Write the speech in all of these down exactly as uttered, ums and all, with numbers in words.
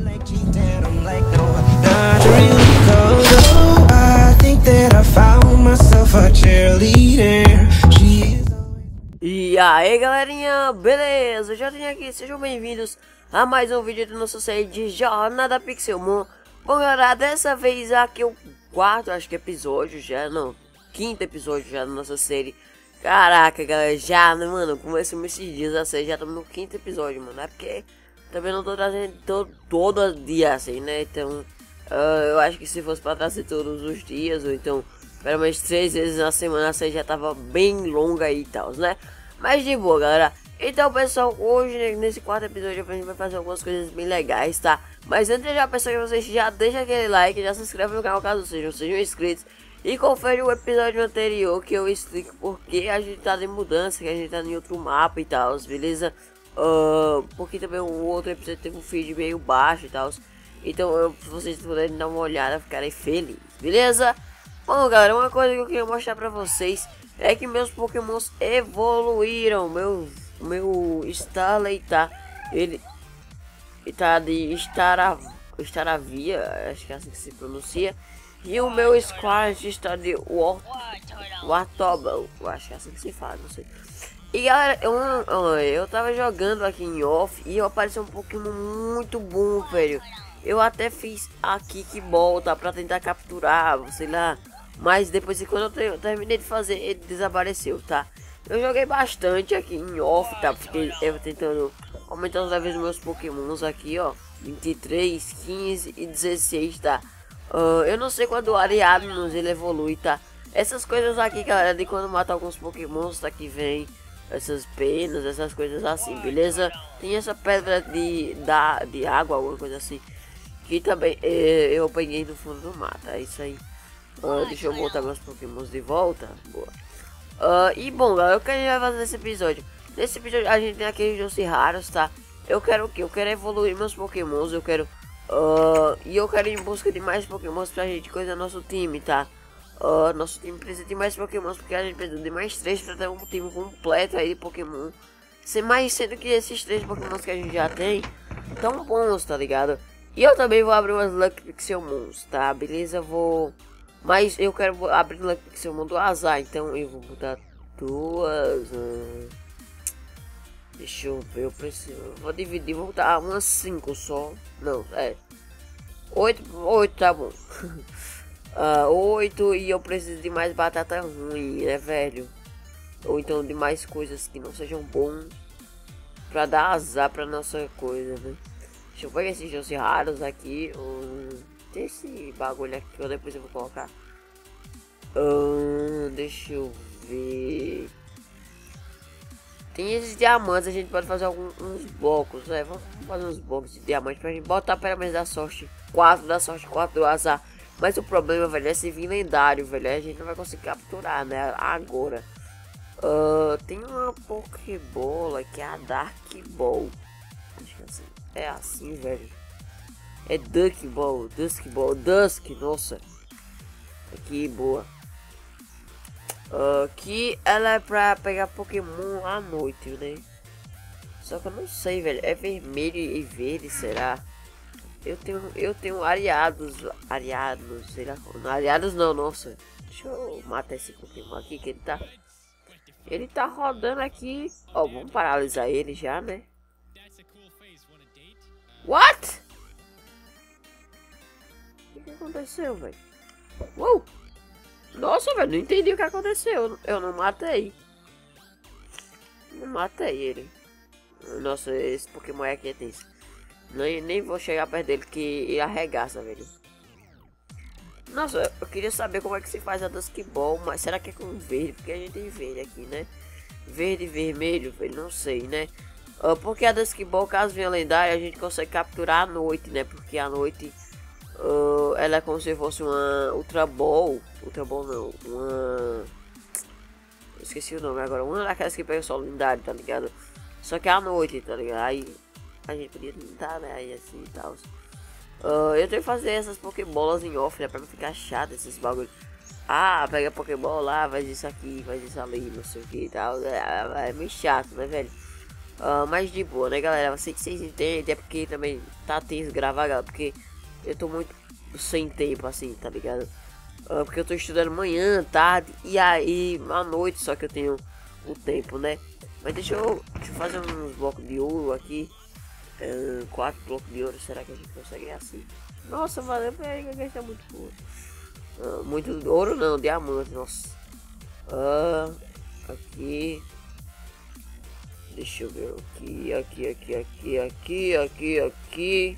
E aí galerinha, beleza? Já tenho aqui, sejam bem-vindos a mais um vídeo da nossa série de Jornada Pixelmon. Bom galera, dessa vez aqui é o quarto, acho que episódio já, não, quinto episódio já da nossa série. Caraca galera, já, né, mano, começamos esses dias a série, já estamos no quinto episódio, mano. É porque também não tô trazendo todo, todo dia assim, né, então uh, eu acho que se fosse pra trazer todos os dias, ou então pelo menos três vezes na semana, a série já tava bem longa aí e tal, né? Mas de boa, galera. Então, pessoal, hoje, né, nesse quarto episódio, a gente vai fazer algumas coisas bem legais, tá? Mas antes de já pensar que vocês já deixam aquele like, já se inscreve no canal caso sejam, sejam inscritos. E confere o episódio anterior que eu explico porque a gente tá de mudança, que a gente tá em outro mapa e tal, beleza? Uh, porque também o outro episódio teve um feed meio baixo e tal. Então, eu, se vocês puderem dar uma olhada, ficarei feliz, beleza? Bom, galera, uma coisa que eu queria mostrar pra vocês é que meus pokémons evoluíram. Meu, meu Starly tá, ele tá de Stara, Staravia, acho que é assim que se pronuncia. E o meu Squash está de Wartobel, acho que é assim que se fala, não sei. E galera, eu, eu, eu tava jogando aqui em off e apareceu um Pokémon muito bom, velho. Eu até fiz a Kickball, tá, pra tentar capturar, sei lá. Mas depois de quando eu, eu terminei de fazer, ele desapareceu, tá? Eu joguei bastante aqui em off, tá? Porque eu tentando aumentar os levels dos meus pokémons aqui, ó. vinte e três, quinze e dezesseis, tá? Uh, eu não sei quando o Ariadnos ele evolui, tá? Essas coisas aqui, galera, de quando mata alguns pokémons, tá? Que vem essas penas, essas coisas assim, beleza? Tem essa pedra de, da, de água, alguma coisa assim. Que também eh, eu peguei no fundo do mar, tá? É isso aí. Uh, deixa eu botar meus pokémons de volta. Boa. Uh, e bom, galera, o que a gente vai fazer nesse episódio? Nesse episódio a gente tem aqueles doce raros, tá? Eu quero o que? Eu quero evoluir meus pokémons. Eu quero. Uh, e eu quero ir em busca de mais pokémons pra gente coisa nosso time, tá? Uh, nosso time precisa de mais pokémons porque a gente precisa de mais três pra ter um time completo aí de pokémon. Ser mais sendo que esses três pokémons que a gente já tem tão bons, tá ligado? E eu também vou abrir umas Lucky Pixelmons, tá? Beleza? Vou. Mas eu quero abrir Lucky Pixelmon do azar, então eu vou botar duas. Hum, deixa eu ver, eu preciso. Vou dividir, vou botar umas cinco só. Não, é. Oito, oito tá bom. uh, oito e eu preciso de mais batata ruim, né, velho? Ou então de mais coisas que não sejam bons. Pra dar azar pra nossa coisa, né? Deixa eu ver esses doces raros aqui. Um, tem esse bagulho aqui que eu depois eu vou colocar. Um, deixa eu ver. Tem esses diamantes, a gente pode fazer alguns uns blocos, né? Vamos fazer uns blocos de diamante pra gente botar pelo menos da sorte quatro, da sorte quatro do azar. Mas o problema, velho, é se vir lendário, velho. A gente não vai conseguir capturar, né? Agora. Uh, tem uma Pokébola que é a Dark Ball. Acho que é assim. É assim, velho. É Duck Ball, Dusk Ball, Dusk, nossa. Aqui, boa. Aqui ela é pra pegar Pokémon à noite, né? Só que eu não sei, velho. É vermelho e verde, será? Eu tenho, eu tenho Ariados, Ariados, sei lá. Ariados não, nossa. Deixa eu matar esse Pokémon aqui que ele tá. Ele tá rodando aqui. Ó, vamos paralisar ele já, né? What? O que aconteceu, velho? Uou! Nossa, velho, não entendi o que aconteceu. Eu não matei. Não matei ele. Nossa, esse Pokémon aqui é tenso. Nem, nem vou chegar perto dele que ele arregaça, velho. Nossa, eu queria saber como é que se faz a Dusk Ball, mas será que é com verde? Porque a gente tem verde aqui, né? Verde e vermelho, velho, não sei, né? Uh, porque a Dusk Ball, caso venha lendária, a gente consegue capturar à noite, né? Porque à noite uh, ela é como se fosse uma Ultra Ball. Ultra Ball não, uma... Eu esqueci o nome agora. Uma daquelas que pega o sol lendário, tá ligado? Só que à noite, tá ligado? Aí a gente podia tentar, né? Aí assim e tal. Uh, eu tenho que fazer essas Pokébolas em off, né? Pra não ficar chato esses bagulhos. Ah, pega Pokéball lá, faz isso aqui, faz isso ali, não sei o que e tal. É, é meio chato, né, velho? Uh, mais de boa, né, galera? Eu sei que vocês entendem, é porque também tá tenso gravar, galera, porque eu tô muito sem tempo, assim, tá ligado? Uh, porque eu tô estudando manhã, tarde e aí à noite, só que eu tenho o tempo, né? Mas deixa eu, deixa eu fazer uns blocos de ouro aqui. Uh, quatro blocos de ouro, será que a gente consegue assim? Nossa, valeu, peraí, que a gente tá muito boa. Uh, muito ouro não, diamante, nossa. Uh, aqui. Deixa eu ver aqui, aqui, aqui, aqui, aqui, aqui, aqui.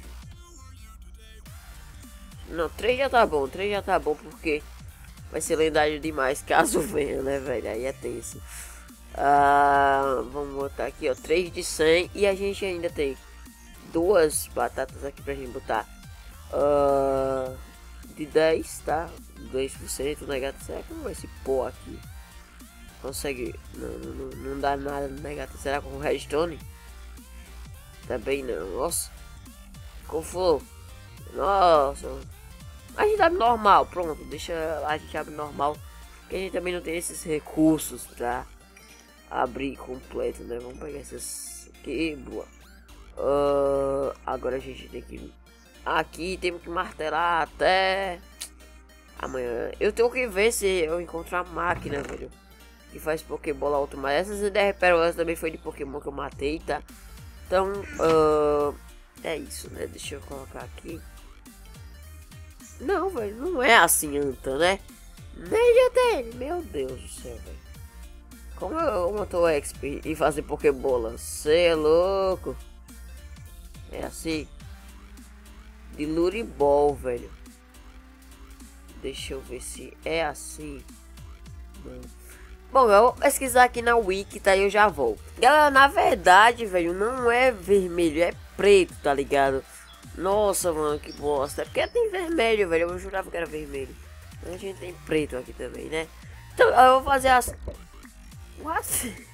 Não, três já tá bom, três já tá bom porque vai ser lendário demais caso venha, né, velho? Aí é tenso. Ah, vamos botar aqui, ó, três de cem e a gente ainda tem duas batatas aqui pra gente botar. Ah, de dez, tá? dois por cento, né, gato? Será que não vai se pôr aqui? Consegue, não, não, não dá nada, né, gata? Será com o redstone? Também não, nossa. Confou. Nossa. A gente abre normal, pronto. Deixa a gente abre normal. Porque a gente também não tem esses recursos pra abrir completo, né? Vamos pegar essas aqui, boa. Uh, agora a gente tem que... Aqui temos que martelar até... Amanhã. Eu tenho que ver se eu encontro a máquina, velho. Que faz Pokébola automática. Essas ideias pérolas também foi de Pokémon que eu matei, tá? Então, uh, é isso, né? Deixa eu colocar aqui. Não, velho, não é assim, Anta, né? Nem já tem, meu Deus do céu, velho. Como eu montou X P e fazer Pokébola? Cê é louco. É assim. De Luribol, velho. Deixa eu ver se é assim. Não. Bom, eu vou pesquisar aqui na Wiki, tá? E eu já volto. Galera, na verdade, velho, não é vermelho, é preto, tá ligado? Nossa, mano, que bosta. É porque tem vermelho, velho. Eu jurava que era vermelho. A gente tem preto aqui também, né? Então, eu vou fazer as... What?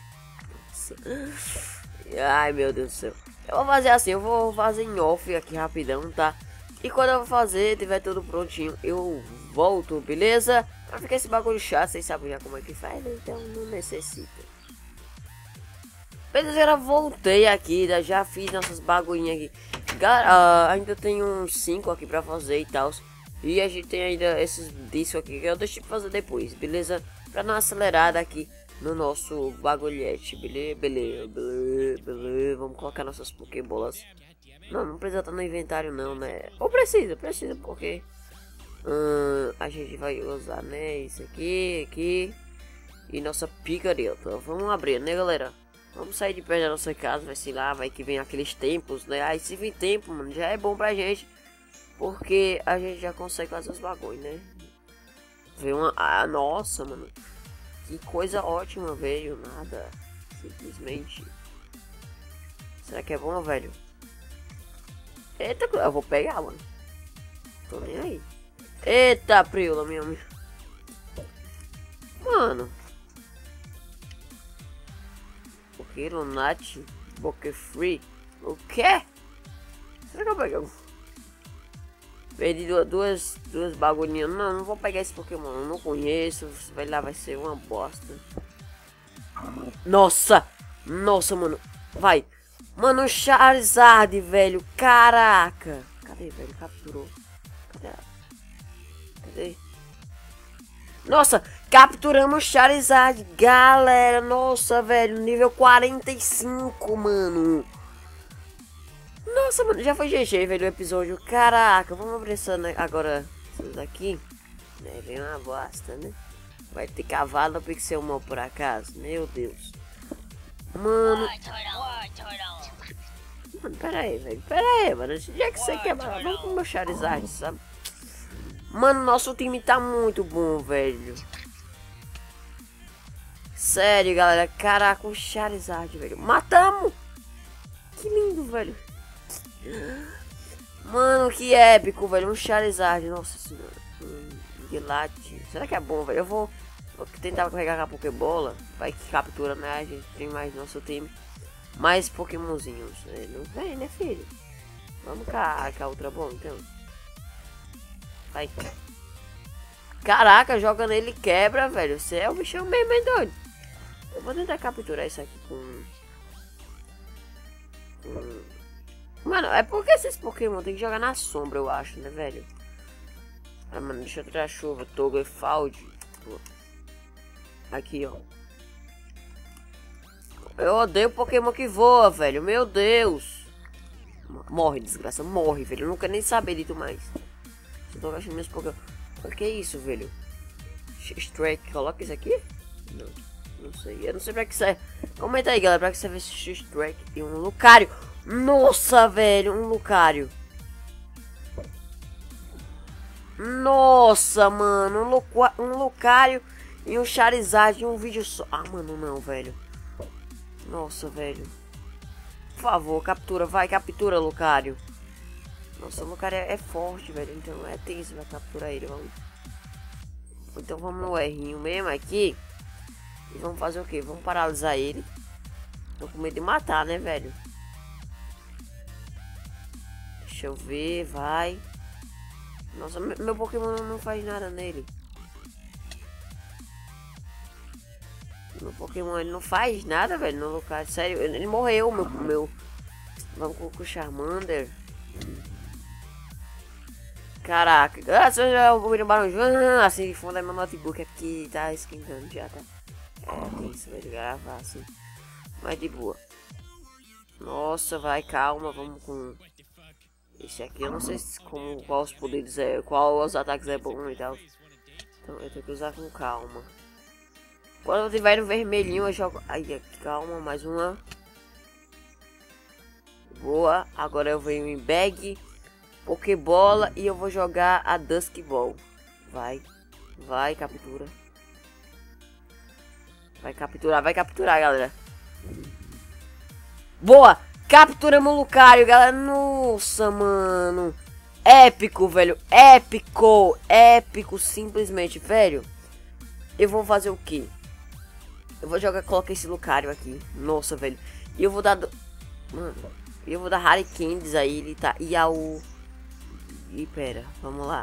Ai, meu Deus do céu. Eu vou fazer assim, eu vou fazer em off aqui rapidão, tá? E quando eu vou fazer, tiver tudo prontinho, eu volto, beleza? Pra ficar esse bagulho chato, vocês sabem já como é que faz, né? Então não necessita. Beleza, galera, voltei aqui, já fiz nossas bagulhinhas aqui. Galera, uh, ainda tem uns cinco aqui pra fazer e tal. E a gente tem ainda esses disso aqui que eu deixei pra fazer depois, beleza? Pra dar uma acelerada aqui no nosso bagulhete, beleza? Beleza, beleza, beleza. Vamos colocar nossas Pokébolas. Não, não precisa estar no inventário não, né? Ou precisa, precisa porque hum, a gente vai usar, né? Isso aqui, aqui. E nossa picareta. Vamos abrir, né, galera? Vamos sair de perto da nossa casa, vai ser lá, vai que vem aqueles tempos, né? Aí se vir tempo, mano, já é bom pra gente. Porque a gente já consegue fazer os bagulhos, né? Vem uma... Ah, nossa, mano. Que coisa ótima, velho. Nada. Simplesmente. Será que é bom, velho? Eita, eu vou pegar, mano. Tô nem aí. Eita, Priola, minha amiga. Mano. Ok, Lunati. Poké Free. O quê? Será que eu peguei? Perdi duas, duas, duas bagulhinhas. Não, não vou pegar esse Pokémon. Eu não conheço. Vai lá, vai ser uma bosta. Nossa! Nossa, mano. Vai. Mano, Charizard, velho. Caraca. Cadê, velho? Capturou. Cadê? Cadê? Nossa, capturamos Charizard, galera. Nossa, velho. Nível quarenta e cinco, mano. Nossa, mano. Já foi G G, velho, o episódio. Caraca. Vamos abrir essa, né? Agora, isso daqui. Né? Vem uma bosta, né? Vai ter cavalo no Pixelmon por acaso. Meu Deus. Mano. Mano, pera aí, velho. Pera aí, mano. Já é que você quer, vamos com o meu Charizard, sabe? Mano, nosso time tá muito bom, velho. Sério, galera. Caraca, o Charizard, velho. Matamos! Que lindo, velho. Mano, que épico, velho. Um Charizard, nossa senhora. Um Guilate. Será que é bom, velho? Eu vou, vou tentar carregar a Pokébola. Vai que captura, né? A gente tem mais nosso time. Mais Pokémonzinhos. Não vem, né, filho? Vamos cá, com a outra bomba, então. Vai. Caraca, joga nele e quebra, velho. Você é o bichão mesmo, é doido. Eu vou tentar capturar isso aqui com... Mano, é porque esses Pokémon tem que jogar na sombra, eu acho, né, velho? Ah, mano, deixa eu tirar a chuva. Togefauld. Aqui, ó. Eu odeio Pokémon que voa, velho. Meu Deus. Morre, desgraça. Morre, velho. Eu não quero nem saber de tu mais. Eu tô gastando meus Pokémon. O que é isso, velho? X-Track. Coloca isso aqui? Não. Não sei. Eu não sei pra que serve. Comenta aí, galera. Pra que serve esse X-Track e um Lucario. Nossa, velho. Um Lucario. Nossa, mano. Um, Luca... um Lucario e um Charizard em um vídeo só. Ah, mano, não, velho. Nossa, velho. Por favor, captura. Vai, captura, Lucario. Nossa, o Lucario é, é forte, velho. Então é tenso vai capturar ele. Vamos. Então vamos no errinho mesmo aqui. E vamos fazer o que? Vamos paralisar ele. Tô com medo de matar, né, velho? Deixa eu ver, vai. Nossa, meu Pokémon não faz nada nele. Meu Pokémon ele não faz nada, velho, no lugar. Sério, ele morreu, meu. meu... Vamos com o Charmander. Caraca, ah, se eu já ouvi um barulho assim de fundo, é meu notebook aqui tá esquentando já, tá? É, tem isso, velho, gravar assim. Mas de boa. Nossa, vai, calma, vamos com. Esse aqui eu não sei se, como, qual os poderes é, qual os ataques é bom e tal. Então eu tenho que usar com calma. Quando eu tiver no vermelhinho eu jogo. Ai, calma, mais uma. Boa, agora eu venho em bag, Pokébola e eu vou jogar a Dusk Ball. Vai, vai, captura. Vai capturar, vai capturar, galera. Boa! Capturamos o Lucario, galera. Nossa, mano. Épico, velho. Épico. Épico, simplesmente, velho. Eu vou fazer o quê? Eu vou jogar, colocar esse Lucario aqui. Nossa, velho. E eu vou dar... Do... Mano, eu vou dar Harry Candies aí, ele tá... E ao... E pera, vamos lá.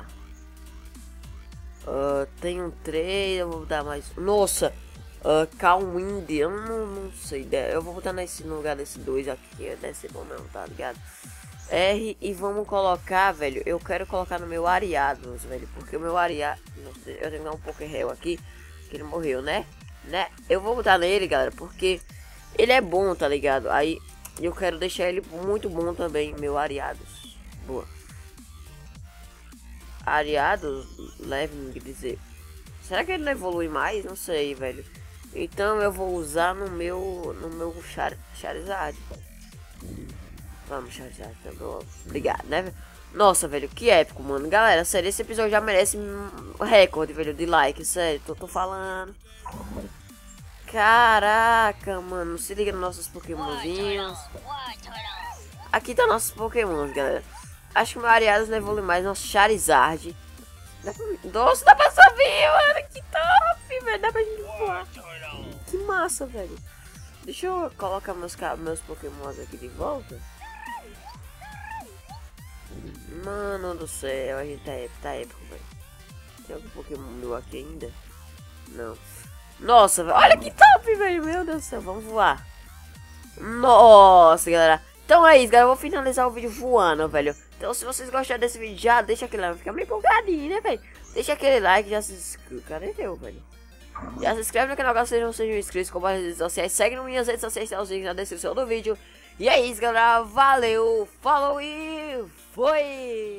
Uh, tem um três, eu vou dar mais... Nossa! Uh, Calmwind, eu não, não sei, eu vou botar nesse lugar desse dois aqui, deve ser bom não, tá ligado? R e vamos colocar, velho, eu quero colocar no meu Ariados, velho, porque o meu Ariados, eu tenho que dar um Pokéhell aqui, que ele morreu, né? Né? Eu vou botar nele, galera, porque ele é bom, tá ligado? Aí eu quero deixar ele muito bom também, meu Ariados. Boa. Ariados, leve, quer dizer, será que ele não evolui mais? Não sei, velho. Então eu vou usar no meu no meu Char, Charizard. Vamos, Charizard, tá bom. Obrigado, né? Nossa, velho, que épico, mano. Galera, sério, esse episódio já merece um recorde, velho, de like, sério, tô, tô falando. Caraca, mano, se liga nos nossos Pokémonzinhos. Aqui tá nossos Pokémons, galera. Acho que o meu Ariados não evolui mais, nosso Charizard. Nossa, dá pra subir, mano, que top, velho, dá pra gente voar. Que massa, velho. Deixa eu colocar meus, meus Pokémons aqui de volta. Mano do céu, a gente tá épico, tá épico, velho. Tem algum Pokémon meu aqui ainda? Não. Nossa, velho, olha que top, velho. Meu Deus do céu, vamos voar. Nossa, galera. Então é isso, galera. Eu vou finalizar o vídeo voando, velho. Então se vocês gostaram desse vídeo, já deixa aquele like. Fica meio empolgadinho, né, velho? Deixa aquele like, já se inscreve. Cadê eu, velho? Já se inscreve no canal caso vocês não sejam inscritos, como as redes sociais. Segue nas minhas redes sociais, tem os links na descrição do vídeo. E é isso, galera. Valeu, falou e foi!